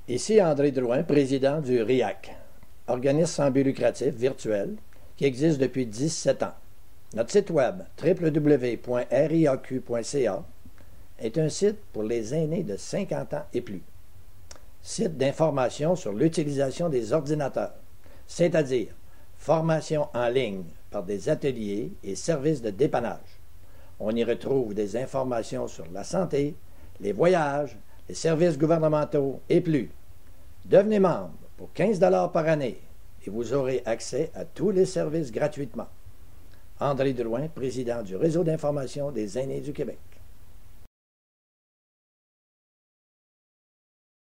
Ici André Drouin, président du RIAC, organisme sans but lucratif virtuel qui existe depuis 17 ans. Notre site web www.riaq.ca est un site pour les aînés de 50 ans et plus. Site d'information sur l'utilisation des ordinateurs, c'est-à-dire formation en ligne par des ateliers et services de dépannage. On y retrouve des informations sur la santé, les voyages, les services gouvernementaux et plus. Devenez membre pour 15 $ par année et vous aurez accès à tous les services gratuitement. André Drouin, président du Réseau d'information des aînés du Québec.